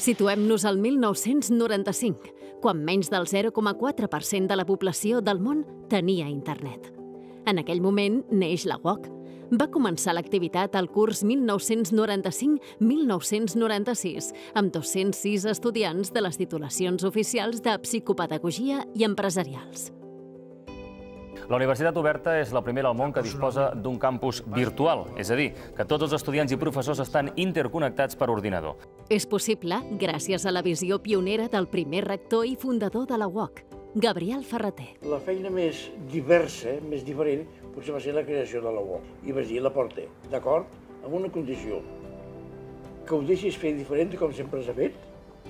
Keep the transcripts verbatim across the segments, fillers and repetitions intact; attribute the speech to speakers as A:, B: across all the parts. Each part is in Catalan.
A: Situem-nos al mil nou-cents noranta-cinc, quan menys del zero coma quatre per cent de la població del món tenia internet. En aquell moment neix la U O C. Va començar l'activitat al curs mil nou-cents noranta-cinc mil nou-cents noranta-sis amb dos-cents sis estudiants de les titulacions oficials de psicopedagogia i empresarials.
B: La Universitat Oberta és la primera al món que disposa d'un campus virtual, és a dir, que tots els estudiants i professors estan interconnectats per ordinador.
A: És possible gràcies a la visió pionera del primer rector i fundador de la U O C, Gabriel Ferrater.
C: La feina més diversa, més diferent, potser va ser la creació de la U O C. I vaig dir, la porta, d'acord, amb una condició, que ho deixis fer diferent com sempre s'ha fet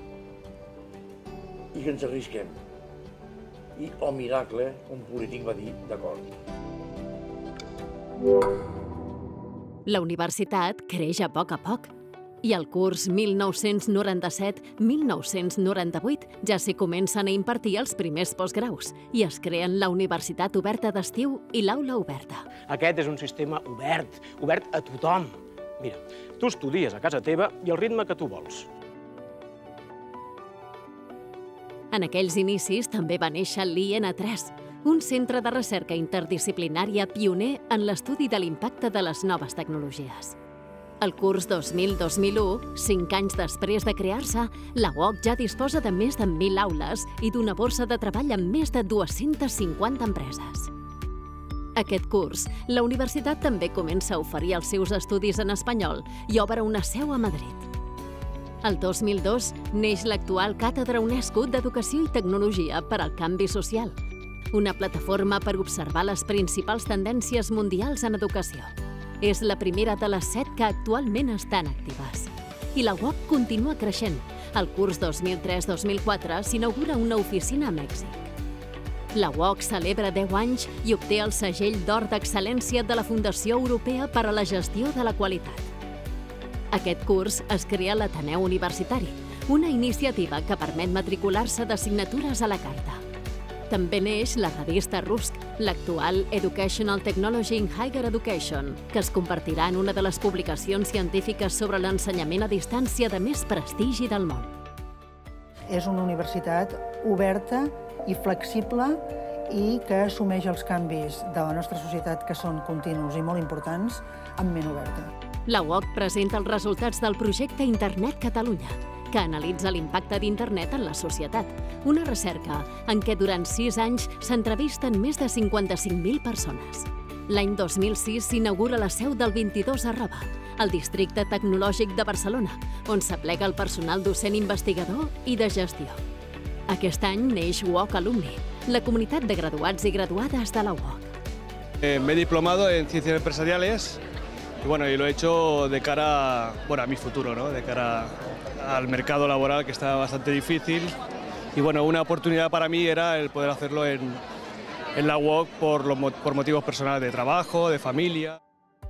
C: i que ens arrisquem. I, oh miracle, un polític va dir, d'acord.
A: La universitat creix a poc a poc i al curs mil nou-cents noranta-set mil nou-cents noranta-vuit ja s'hi comencen a impartir els primers postgraus i es creen la Universitat Oberta d'Estiu i l'Aula Oberta.
D: Aquest és un sistema obert, obert a tothom. Mira, tu estudies a casa teva i al ritme que tu vols.
A: En aquells inicis també va néixer l'I N tres, un centre de recerca interdisciplinària pioner en l'estudi de l'impacte de les noves tecnologies. El curs dos mil dos mil u, cinc anys després de crear-se, la U O C ja disposa de més de mil aules i d'una borsa de treball amb més de dues-centes cinquanta empreses. Aquest curs, la universitat també comença a oferir els seus estudis en espanyol i obre una seu a Madrid. El dos mil dos neix l'actual Càtedra UNESCO d'Educació i Tecnologia per al Canvi Social, una plataforma per observar les principals tendències mundials en educació. És la primera de les set que actualment estan actives. I la U O C continua creixent. Al curs dos mil tres dos mil quatre s'inaugura una oficina a Mèxic. La U O C celebra deu anys i obté el segell d'or d'excel·lència de la Fundació Europea per a la Gestió de la Qualitat. Aquest curs es crea l'Ateneu Universitari, una iniciativa que permet matricular-se d'assignatures a la carta. També neix la revista RUSC, l'actual Educational Technology in Higher Education, que es convertirà en una de les publicacions científiques sobre l'ensenyament a distància de més prestigi del món.
E: És una universitat oberta i flexible i que assumeix els canvis de la nostra societat, que són continus i molt importants, amb ment oberta.
A: La U O C presenta els resultats del projecte Internet Catalunya, que analitza l'impacte d'Internet en la societat, una recerca en què durant sis anys s'entrevisten més de cinquanta-cinc mil persones. L'any dos mil sis s'inaugura la seu del vint-i-dos arroba, al districte tecnològic de Barcelona, on s'aplega el personal docent investigador i de gestió. Aquest any neix U O C Alumni, la comunitat de graduats i graduades de la U O C.
F: Me he diplomado en Ciencias Empresariales y, bueno, y lo he hecho de cara, bueno, a mi futuro, ¿no? De cara al mercado laboral, que está bastante difícil. Y bueno, una oportunidad para mí era el poder hacerlo en, en la U O C por, los, por motivos personales de trabajo, de familia.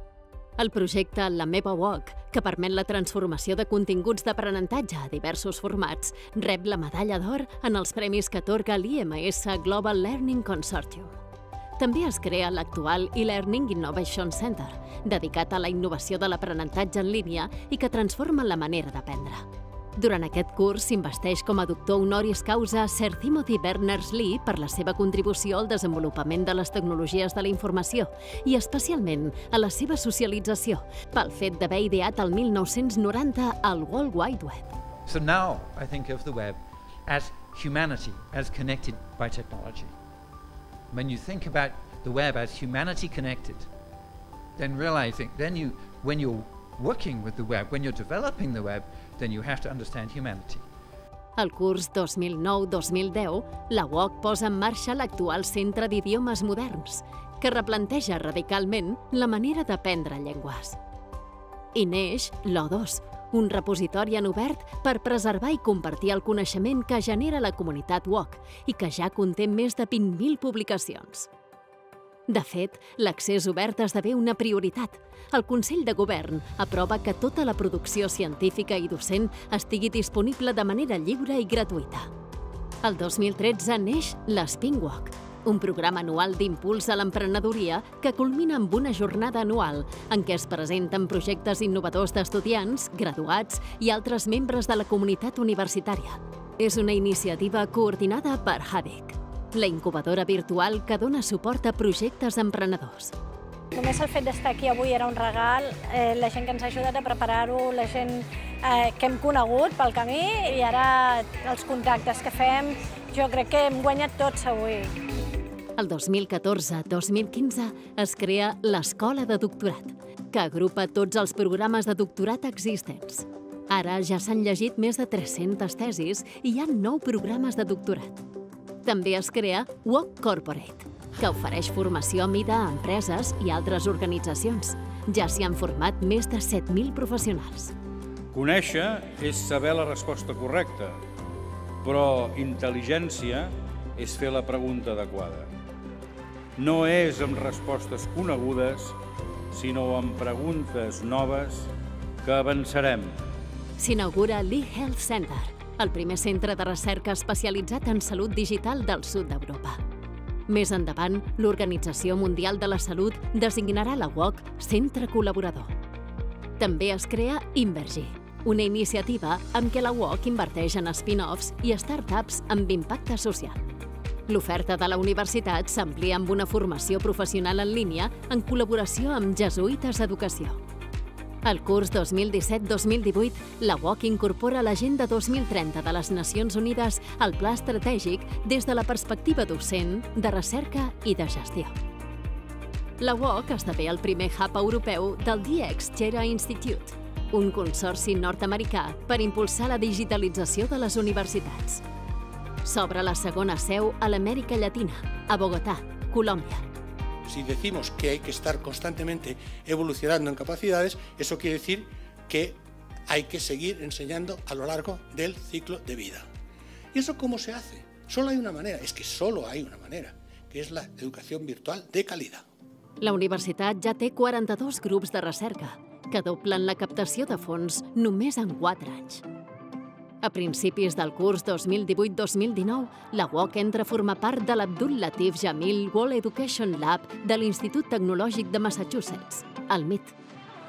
A: El projecte La meva U O C, que permet la transformació de continguts d'aprenentatge a diversos formats, rep la medalla d'or en els premis que atorga l'I M S Global Learning Consortium. També es crea l'actual e-Learning Innovation Center, dedicat a la innovació de l'aprenentatge en línia i que transforma la manera d'aprendre. Durant aquest curs s'investeix com a doctor honoris causa Sir Timothy Berners-Lee per la seva contribució al desenvolupament de les tecnologies de la informació i especialment a la seva socialització, pel fet d'haver ideat el mil nou-cents noranta el World Wide Web.
G: So now I think of the web as humanity, as connected by technology. When you think about the web as humanity connected, then realizing, then you, when you're working with the web, when you're developing the web, then you have to understand humanity.
A: Al curs dos mil nou dos mil deu, la U O C posa en marxa l'actual Centre d'Idiomes Moderns, que replanteja radicalment la manera d'aprendre llengües. I neix l'O dos, un repositori en obert per preservar i compartir el coneixement que genera la comunitat U O C i que ja conté més de vint mil publicacions. De fet, l'accés obert esdevé una prioritat. El Consell de Govern aprova que tota la producció científica i docent estigui disponible de manera lliure i gratuïta. El dos mil tretze neix l'Spin Walk, un programa anual d'impuls a l'emprenedoria que culmina amb una jornada anual en què es presenten projectes innovadors d'estudiants, graduats i altres membres de la comunitat universitària. És una iniciativa coordinada per Hadik, la incubadora virtual que dona suport a projectes emprenedors.
H: Només el fet d'estar aquí avui era un regal, eh, la gent que ens ha ajudat a preparar-ho, la gent eh, que hem conegut pel camí i ara els contactes que fem, jo crec que hem guanyat tots avui.
A: El dos mil catorze dos mil quinze es crea l'Escola de Doctorat, que agrupa tots els programes de doctorat existents. Ara ja s'han llegit més de tres-centes tesis i hi ha nou programes de doctorat. També es crea W O C Corporate, que ofereix formació a mida a empreses i altres organitzacions. Ja s'hi han format més de set mil professionals.
I: Conèixer és saber la resposta correcta, però intel·ligència és fer la pregunta adequada. No és amb respostes conegudes, sinó amb preguntes noves que avançarem.
A: S'inaugura l'eHealth Center, el primer centre de recerca especialitzat en salut digital del sud d'Europa. Més endavant, l'Organització Mundial de la Salut designarà la W O C centre col·laborador. També es crea Invergy, una iniciativa en què la W O C inverteix en spin-offs i startups amb impacte social. L'oferta de la universitat s'amplia amb una formació professional en línia en col·laboració amb Jesuïtes Educació. Al curs dos mil disset dos mil divuit, la W O C incorpora l'Agenda dos mil trenta de les Nacions Unides al Pla Estratègic des de la perspectiva docent, de recerca i de gestió. La W O C esdevé el primer hub europeu del D X Chera Institute, un consorci nord-americà per impulsar la digitalització de les universitats. S'obre la segona seu a l'Amèrica Llatina, a Bogotá, Colòmbia.
J: Si decimos que hay que estar constantemente evolucionando en capacidades, eso quiere decir que hay que seguir enseñando a lo largo del ciclo de vida. ¿Y eso cómo se hace? Solo hay una manera, es que solo hay una manera, que es la educación virtual de calidad.
A: La universitat ja té quaranta-dos grups de recerca, que doblen la captació de fons només en quatre anys. A principis del curs dos mil divuit dos mil dinou, la W O C entra a formar part de l'Abdul Latif Jamil World Education Lab de l'Institut Tecnològic de Massachusetts, el M I T.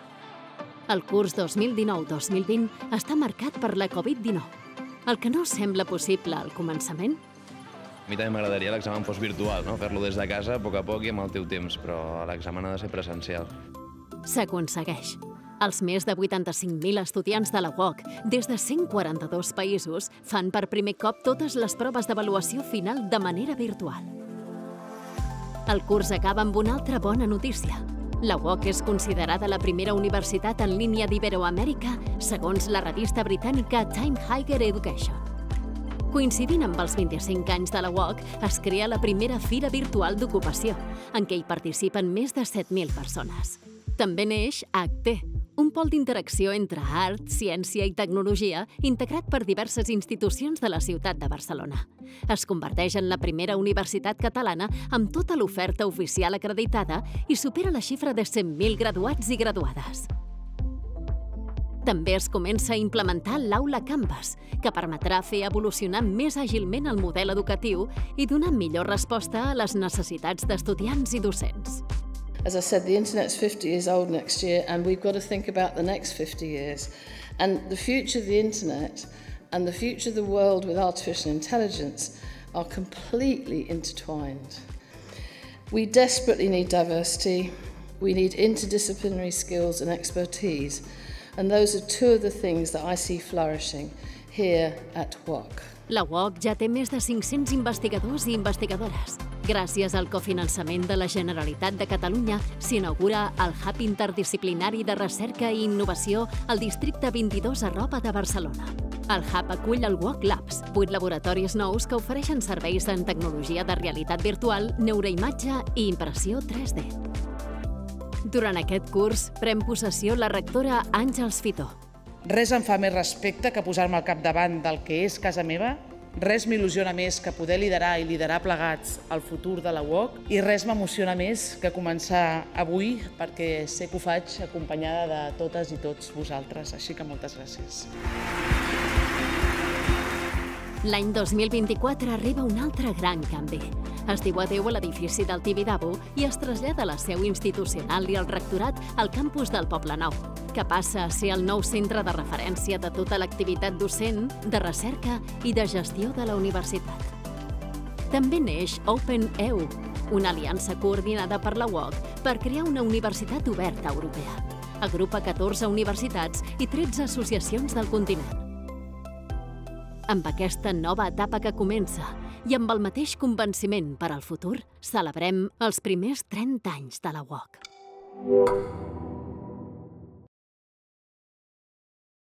A: El curs dos mil dinou dos mil vint està marcat per la Covid dinou, el que no sembla possible al començament.
K: A mi també m'agradaria l'examen fos virtual, no? Fer-lo des de casa, a poc a poc i amb el teu temps, però l'examen ha de ser presencial.
A: S'aconsegueix. Els més de vuitanta-cinc mil estudiants de la W O C des de cent quaranta-dos països fan per primer cop totes les proves d'avaluació final de manera virtual. El curs acaba amb una altra bona notícia. La W O C és considerada la primera universitat en línia d'Iberoamèrica segons la revista britànica Time Higher Education. Coincidint amb els vint-i-cinc anys de la W O C, es crea la primera fira virtual d'ocupació, en què hi participen més de set mil persones. També neix H T, un pol d'interacció entre art, ciència i tecnologia integrat per diverses institucions de la ciutat de Barcelona. Es converteix en la primera universitat catalana amb tota l'oferta oficial acreditada i supera la xifra de cent mil graduats i graduades. També es comença a implementar l'Aula Canvas, que permetrà fer evolucionar més àgilment el model educatiu i donar millor resposta a les necessitats d'estudiants i docents.
L: As I said, the internet's fifty years old next year, and we've got to think about the next fifty years. And the future of the internet and the future of the world with artificial intelligence are completely intertwined. We desperately need diversity, we need interdisciplinary skills and expertise, and those are two of the things that I see flourishing here at W O C.
A: La W O C ja té més de cinc-cents investigadors i investigadores. Gràcies al cofinançament de la Generalitat de Catalunya, s'inaugura el Hub Interdisciplinari de Recerca i Innovació al districte vint-i-dos Arroba de Barcelona. El Hub acull el W O C Labs, vuit laboratoris nous que ofereixen serveis en tecnologia de realitat virtual, neuroimatge i impressió tres D. Durant aquest curs, pren possessió la rectora Àngels Fitó.
M: Res em fa més respecte que posar-me al capdavant del que és casa meva. Res m'il·lusiona més que poder liderar i liderar plegats el futur de la W O C i res m'emociona més que començar avui perquè sé que ho faig acompanyada de totes i tots vosaltres, així que moltes gràcies.
A: L'any dos mil vint-i-quatre arriba un altre gran canvi. Es diu adeu a l'edifici del Tibidabo i es trasllada la seu institucional i el rectorat al campus del Poblenou, que passa a ser el nou centre de referència de tota l'activitat docent, de recerca i de gestió de la universitat. També neix OpenEU, una aliança coordinada per la U O C per crear una universitat oberta europea. Agrupa catorze universitats i tretze associacions del continent. Amb aquesta nova etapa que comença i amb el mateix convenciment per al futur, celebrem els primers trenta anys de la U O C.